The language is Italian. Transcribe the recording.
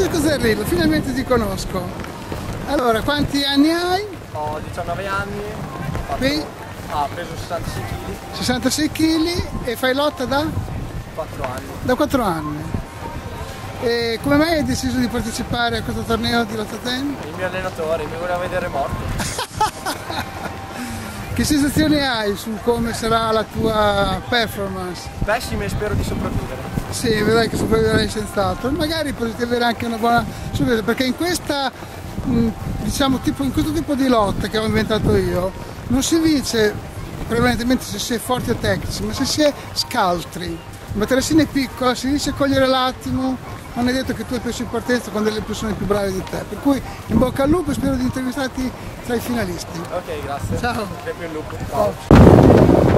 Francesco Zerrillo, finalmente ti conosco. Allora, quanti anni hai? Ho 19 anni, ho preso 66 kg. 66 kg e fai lotta da? 4 anni. Da 4 anni. E come mai hai deciso di partecipare a questo torneo di lotta ten? Il mio allenatore mi voleva vedere morto. Che sensazioni hai su come sarà la tua performance? Pessime e spero di sopravvivere. Sì, vedrai che sopravviverai senz'altro. Magari potrete avere anche una buona sorpresa, perché in questa, diciamo, in questo tipo di lotta che ho inventato io, non si vince prevalentemente se si è forti o tecnici, ma se si è scaltri. La teresina è piccola, si riesce a cogliere l'attimo, non è detto che tu hai preso in partenza con delle persone più brave di te. Per cui in bocca al lupo e spero di intervistarti tra i finalisti. Ok, grazie. Ciao. Crepi in lupo. Ciao.